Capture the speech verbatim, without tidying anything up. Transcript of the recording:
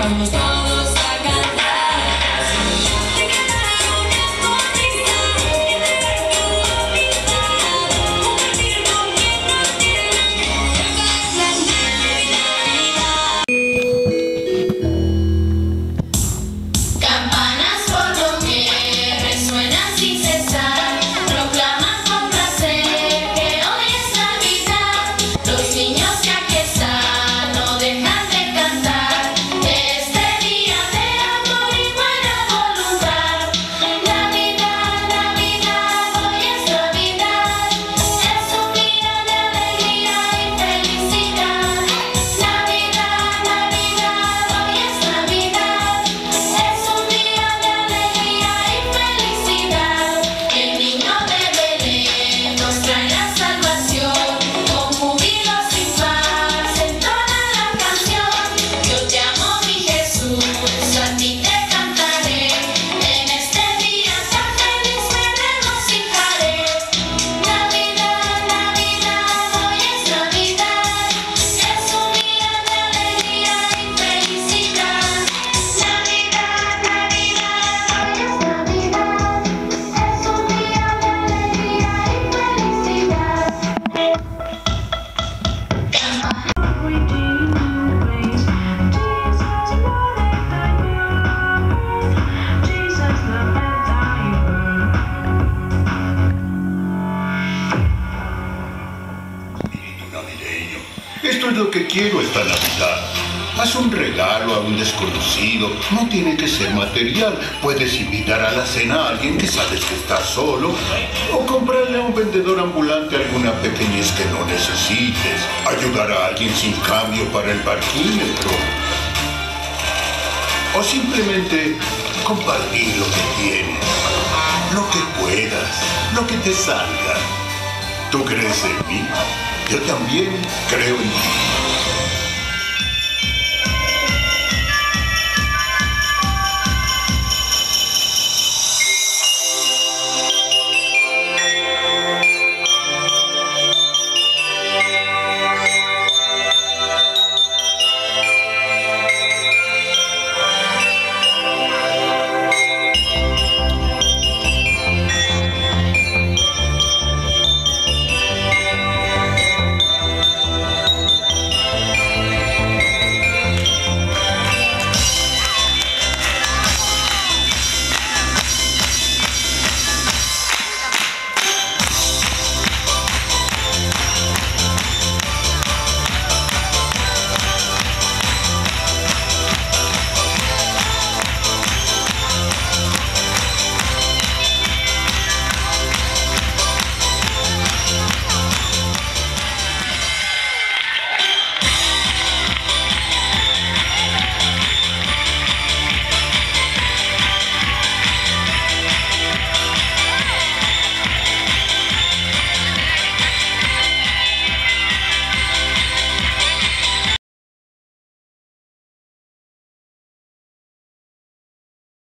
Vamos todos a cantar. Campanas por doquier resuenan sin cesar, proclaman con placer que hoy es Navidad. Los niños que aquí están no dejan de cantar este día de amor y buena voluntad. Navidad, Navidad, hoy es Navidad, es un día de alegría y felicidad. Navidad, Navidad, hoy es Navidad, es un día de alegría y felicidad. El niño de Belén nos trae la salvación, con júbilo sin paz entona la canción. Yo te amo, mi Jesús, a ti te cantaré, en este día tan feliz me regocijaré. Navidad, Navidad, hoy es Navidad, es un día de alegría y felicidad. Navidad, Navidad, hoy es Navidad, es un día de alegría y felicidad. Espíritu navideño. Esto es lo que quiero esta Navidad. Haz un regalo a un desconocido. No tiene que ser material. Puedes invitar a la cena a alguien que sabes que está solo. O comprarle a un vendedor ambulante alguna pequeñez que no necesites. Ayudar a alguien sin cambio para el parquímetro. O simplemente compartir lo que tienes. Lo que puedas. Lo que te salga. ¿Tú crees en mí? Yo también creo en ti.